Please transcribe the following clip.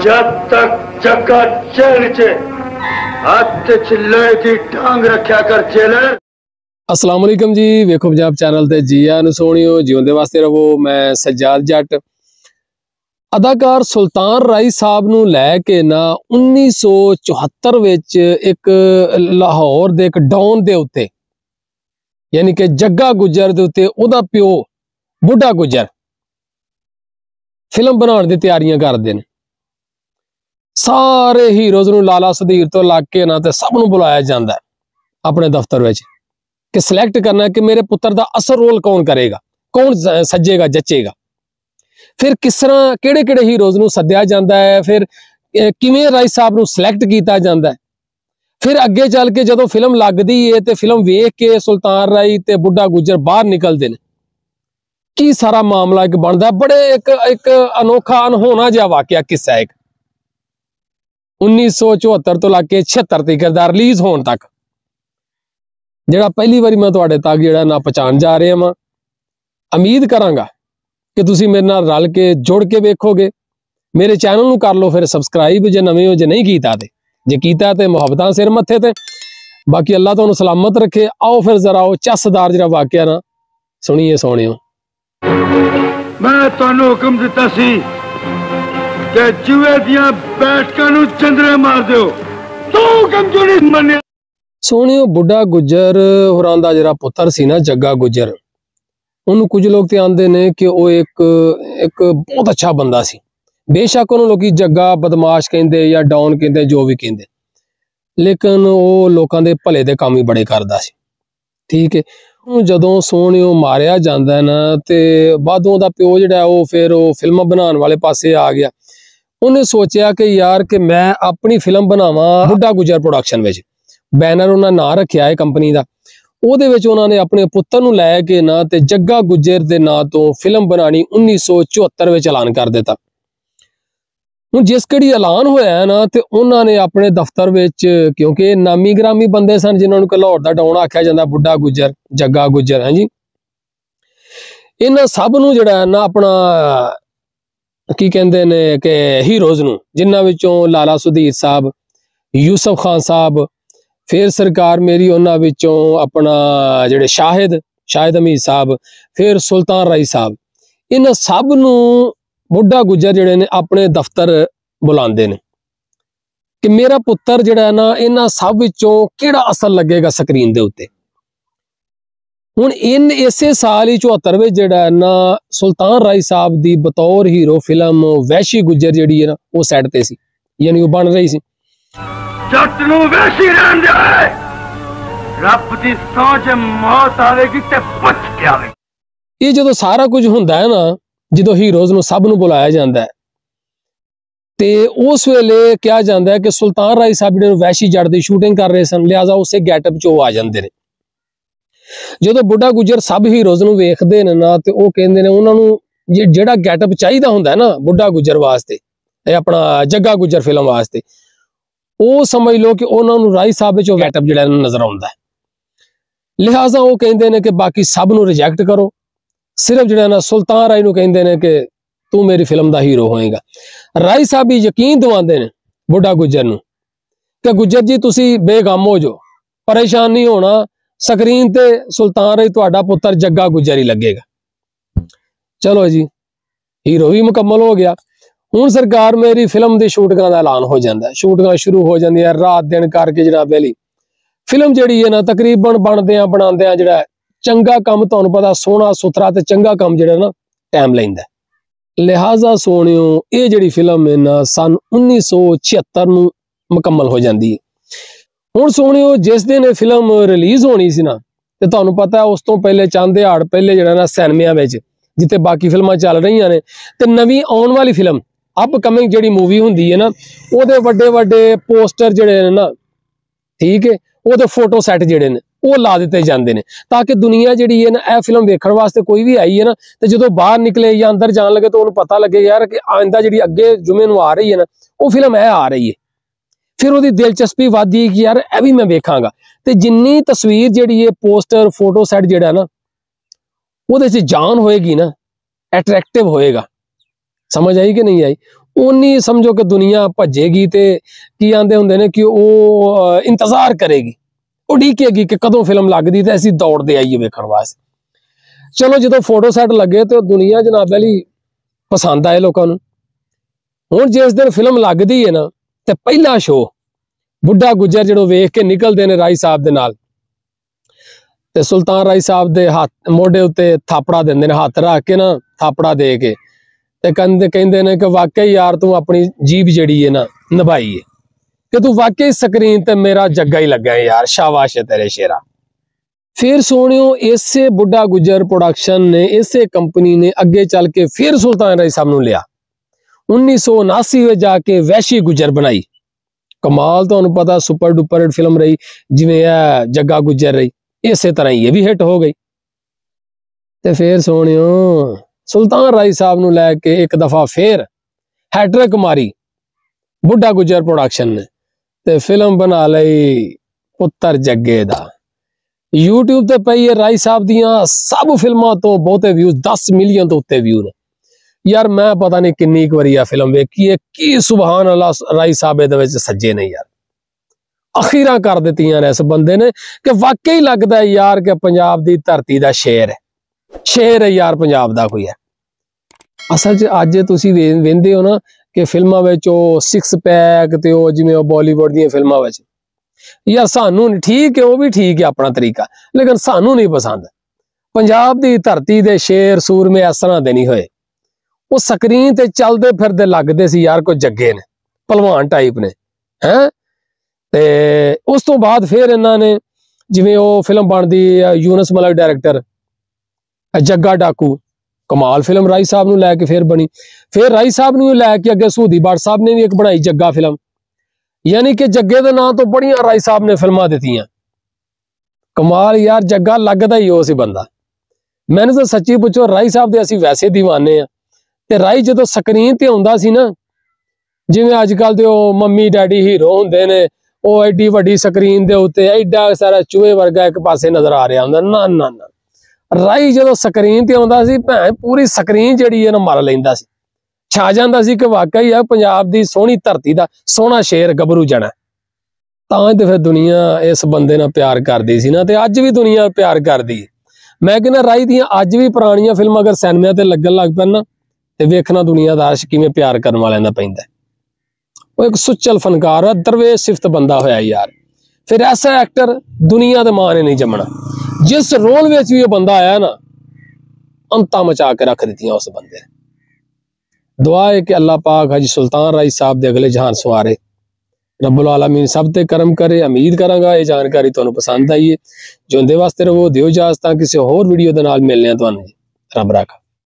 जब तक चक्का चल चे हाथ चिल्ले की टांग रखा कर चेलर। अस्सलाम वालेकुम जी, वेखो पंजाब चैनल ते जी आनू सोहणियो जिउंदे वास्ते रवो। मैं सज्जाद जट। अदाकार सुल्तान राई साहब नू लैके ना 1974 विच एक लाहौर दे एक डॉन दे उत्ते यानी कि जग्गा गुज्जर दे उत्ते ओदा प्यो बुढ़ा गुज्जर फिल्म बनाने दी तैयारियां करदे ने। सारे हीरोज नू लाला सदीर तो लग के ना ते सब नू बुलाया जांदा है अपने दफ्तर विच कि सिलेक्ट करना है कि मेरे पुत्र दा असल रोल कौन करेगा, कौन सजेगा जचेगा। फिर किस तरह केड़े केड़े हीरोज नू सद्या जांदा है, फिर किवें राई साहब नू सिलेक्ट कीता जांदा है। फिर अगे चल के जदों फिल्म लगदी है ते फिल्म वेख के सुल्तान राई ते बुढ़ा गुज्जर बाहर निकलदे ने, की सारा मामला एक बनदा है। बड़े एक अनोखा अनहोना जिहा वाकया किस्सा है। 1974 तो लग के 76 तक दा रिलीज होने तक जिहड़ा पहली बारी मैं तुहाडे तक जिहड़ा ना पहुंचाण जा रहा हां। उम्मीद करांगा कि तुसीं मेरे नाल रल के जुड़ के वेखोगे। मेरे चैनल नूं कर लो फिर सबसक्राइब जे नवें हो, जे नहीं कीता ते जे कीता ते मुहब्बतां सिर मत्थे ते। बाकी अल्लाह तुहानूं सलामत रखे। आओ फिर जरा वो चसदार जिहड़ा वाकया ना सुनिए सोहणियो। मैं तुहानूं हुक्म दिता सी कि जुए दियां बैठकां नूं चंदरे मार दिओ, तू हुक्म क्यों नहीं मन्निया? सोहणियो बुढ़ा गुज्जर होरां दा जिहड़ा पुत्तर सी ना जग्गा गुज्जर, उन्होंने कुछ लोग तो आंदे ने कि वो एक बहुत अच्छा बंदा सी। बेशक उन्होंने लोग जग्गा बदमाश कहते या डॉन कहते जो भी कहते, लेकिन वो लोगों के भले दे काम ही बड़े करदा सी। ठीक है। जदों सोहणियो मारिया जांदा है ना ते बादों दा प्यो जिहड़ा वो फिर वो फिल्म बनाने वाले पासे आ गया। उन्हें सोचा कि यार कि मैं अपनी फिल्म बनावा बुढ़ा गुज्जर प्रोडक्शन विच, बैनर उन्होंने ना रखा है कंपनी का। ਉਹਦੇ ਵਿੱਚ ਉਹਨਾਂ ਨੇ ਆਪਣੇ ਪੁੱਤਰ ਨੂੰ ਲੈ ਕੇ ਨਾ ਤੇ ਜੱਗਾ ਗੁੱਜਰ ਦੇ ਨਾਂ ਤੋਂ ਫਿਲਮ ਬਣਾਣੀ 1974 ਵਿੱਚ ਐਲਾਨ ਕਰ ਦਿੱਤਾ। ਹੁਣ ਜਿਸ ਘੜੀ ਐਲਾਨ ਹੋਇਆ ਨਾ ਤੇ ਉਹਨਾਂ ਨੇ ਆਪਣੇ ਦਫ਼ਤਰ ਵਿੱਚ, ਕਿਉਂਕਿ ਨਾਮੀ ਗ੍ਰਾਮੀ ਬੰਦੇ ਸਨ ਜਿਨ੍ਹਾਂ ਨੂੰ ਲਾਹੌਰ ਦਾ ਡਾਉਨ ਆਖਿਆ ਜਾਂਦਾ, ਬੁੱਢਾ ਗੁੱਜਰ ਜੱਗਾ ਗੁੱਜਰ, ਹਾਂਜੀ, ਇਹਨਾਂ ਸਭ ਨੂੰ ਜਿਹੜਾ ਨਾ ਆਪਣਾ ਕੀ ਕਹਿੰਦੇ ਨੇ ਕਿ ਹੀਰੋਜ਼ ਨੂੰ, ਜਿਨ੍ਹਾਂ ਵਿੱਚੋਂ ਲਾਲਾ ਸੁਧੀਰ ਸਾਹਿਬ, ਯੂਸਫ ਖਾਨ ਸਾਹਿਬ, फिर सरकार मेरी उन्हां विचों अपना जिहड़े शाहिद हमीद साहब, फिर सुल्तान राई साहब, इन सब नूं बुढ़ा गुज्जर जिहड़े ने अपने दफ्तर बुलांदे ने कि मेरा पुत्तर जिहड़ा है ना इन्हां सब विचों किहड़ा असर लगेगा स्क्रीन दे उत्ते। हुण इसे साल ही 74 विच जिहड़ा है ना सुल्तान राई साहब दी बतौर हीरो फिल्म वैशी गुज्जर जिहड़ी है ना वो सैट ते सी, यानी वो बन रही सी। जट नूं वैसी रहन दे, रब दी सौंच मौत आवेगी ते बच के आवेगी। ये जदों सारा कुछ हुंदा है ना, जदों हीरोज नूं सब नूं बुलाया जांदा है ते उस वेले क्या जांदा है कि सुल्तान राई साहब जिहड़े वैशी जट दी शूटिंग कर रहे सन, लिहाजा उसे गैटअप च आ जांदे ने। जदों बुढ़ा गुज्जर सब हीरोज नूं वेखदे ने ना ते ओह कहंदे ने उन्हां नूं जिहड़ा गैटअप चाहीदा हुंदा है ना बुढ़ा गुज्जर वास्ते, अपना जग्गा गुज्जर फिल्म वास्ते, ਉਹ समझ लो कि उन्होंने राई साहब विच गैटअप जिहड़ा नजर आउंदा है। लिहाजा वो कहते हैं कि बाकी सब नूं रिजेक्ट करो, सिर्फ जिहड़ा ना सुल्तान राई नूं कहते हैं कि तू मेरी फिल्म दा हीरो होएगा। राई साहब भी यकीन दिवांदे ने बुढ़ा गुज्जर नूं कि गुज्जर जी तुसी बेगम हो जाओ, परेशान नहीं होना, स्क्रीन ते सुल्तान राई तुहाडा पुत्तर जग्गा गुज्जर ही लगेगा। चलो जी, हीरो भी मुकम्मल हो गया। हुण सरकार मेरी फिल्म की शूटिंगां दा ऐलान हो जाता है, शूटिंगां शुरू हो जांदियां रात दिन करके जनाब अली। फिल्म जिहड़ी है ना तकरीबन बनदियां बनांदियां जिहड़ा चंगा काम, तुहानूं पता सोहना सुथरा ते चंगा काम जिहड़ा ना टाइम लैंदा है। लिहाजा सोहणियो ये जिहड़ी फिल्म है ना सन 1976 नूं मुकम्मल हो जाती है। हुण सोहणियो जिस दिन ये फिल्म रिलीज होनी सी ना ते तुहानूं पता है उस तो पहले चंद दिहाड़ पहले जिहड़ा ना सिनेमिया विच जिथे बाकी फिल्मां चल रही ने ते नवीं आउण वाली फिल्म अपकमिंग जिहड़ी मूवी हुंदी है ना ओहदे वड्डे वड्डे पोस्टर जिहड़े ने ना, ठीक है, ओहदे फोटो सैट जिहड़े ने वो ला दिते जांदे ने ताकि दुनिया जिहड़ी है ना यह फिल्म वेखण वास्ते कोई भी आई है ना तो जदों बाहर निकले या अंदर जान लगे तो उन्हें पता लगे यार कि आइंदा जिहड़ी अगे जुमे नूं आ रही है ना वो फिल्म है आ रही है। फिर उसकी दिलचस्पी वधदी कि यार यह भी मैं वेखांगा। ते जिन्नी तस्वीर जिहड़ी है पोस्टर फोटो सैट जिहड़ा ना उहदे च जान होएगी ना, अट्रैक्टिव होएगा। समझ आई कि नहीं आई? उन्नी समझो कि दुनिया भजेगी ते की आंदे हुंदे ने कि वो इंतजार करेगी, उड़ीकेगी कि कदों फिल्म लगदी ते असीं दौड़दे आईए वेखण वास्ते। चलो जो फोटो सैट लगे तो दुनिया जनाब वाली पसंद आए लोगों नूं। हुण जिस दिन फिल्म लगदी है ना ते पहला शो बुढ़ा गुजर जो वेख के निकलते हैं राई साहब दे नाल ते सुल्तान राई साहब दे हाथ मोढे उत्ते थापड़ा देंदे ने, हाथ रख के ना थापड़ा दे के ते कहंदे ने कि वाकई यार तू अपनी जीभ जिहड़ी है ना निभाई है कि तू वाकई स्क्रीन ते मेरा जग्गा ही लगा है यार, शाबाश है तेरे शेरा। फिर सोनियो इसे बुढ़ा गुजर प्रोडक्शन ने, इसे कंपनी ने अगे चल के फिर सुल्तान राई साहब नूं लिया। 1979 में जाके वैशी गुजर बनाई। कमाल तो पता सुपर डुपर हिट फिल्म रही, जिवें जग्गा गुजर रही, इस तरह ये भी हिट हो गई। ते फिर सोनियो सुल्तान राई साहब नूं लैके एक दफा फिर हैट्रिक मारी बुढ़ा गुजर प्रोडक्शन ने ते फिल्म बना लई पुत्तर जग्गे दा। यूट्यूब ते पई है राई साहब दियां सब फिल्मां तो बहुते व्यू 10 मिलियन तो उत्ते व्यू ने यार। मैं पता नहीं किन्नी बारी आ फिल्म वेखी है, की सुभान अल्लाह राई साहब इहदे विच सज्जे ने यार, अखीरां कर दित्तियां ने इस बंदे ने कि वाकई लगदा है यार कि पंजाब दी धरती दा शेर है, शेर है यार पंजाब दा कोई है। असल च अज तुसीं वेंदे हो ना कि फिल्मां विच ओ सिक्स पैक ते ओ जिवें ओ बॉलीवुड दी फिल्मां विच यार सानू ठीक है, वो भी ठीक है अपना तरीका, लेकिन सानू नहीं पसंद। पंजाब दी धरती दे शेर सूरमे इस तरह दे नहीं होए, वो स्क्रीन ते चलते फिरते लगते सी यार कोई जग्गे ने, पहलवान टाइप ने हैं। ते उस तो बाद फिर इन्हां ने जिवें वो फिल्म बनदी यूनस मलिक डायरेक्टर जग्गा डाकू, कमाल फिल्म राई साहब नूं लैके फिर बनी। फिर राई साहब नूं लैके अगे सूधी भट्ट साहब ने भी एक बनाई जग्गा फिल्म, यानी कि जग्गे दे नां तो बड़ियां राई साहब ने फिल्मां दित्तियां। कमाल यार, जग्गा लगदा ही वो सी बंदा। मैंने तो सच्ची पुछो राई साहब दे असीं वैसे दीवाने आ ते राई जदों स्क्रीन ते आउंदा सी ना, जिवें अजकल दे मम्मी डैडी हीरो हुंदे ने, वो एडी वड्डी स्क्रीन दे उत्ते एडा सारा चूहे वर्गा एक पासे नजर आ रहा हुंदा, ना ना ना। राई जदों स्क्रीन ते आउंदा सी भैं पूरी स्क्रीन जिहड़ी है ना मर लैंदा सी, छा जांदा सी कि वाकई है पंजाब दी सोहनी धरती दा सोहना शेर गबरू जना। तां ते फिर दुनिया इस बंदे नाल प्यार करदी सी ना, ते अज भी दुनिया प्यार करदी है। मैं कहना राई दियां अज भी पुरानियां फिल्मां अगर सिनेमा ते लगन लग पैन ना ते वेखना दुनिया दा अर्श किवें प्यार करन वालियां दा पैंदा। वो एक सुचल फनकार है, दरवेश सिफत बंदा होया यार। फिर ऐसा एक्टर दुनिया दे मां ने नहीं जमना, जिस रोल में भी बंदा आया ना अंता मचा के रख दित्तियां उस बंदे ने। दुआ है कि अल्लाह पाक हाजी सुल्तान राई साहब दे अगले जहान सवारे, रब्बुल आलमीन सब ते करम करे। उम्मीद करांगा ये जानकारी तुहानू पसंद आई है। जिंदे वास्ते रवो, दिओ इजाजत, किसी होर वीडियो दे नाल मिलने तुहानू। रब रखा।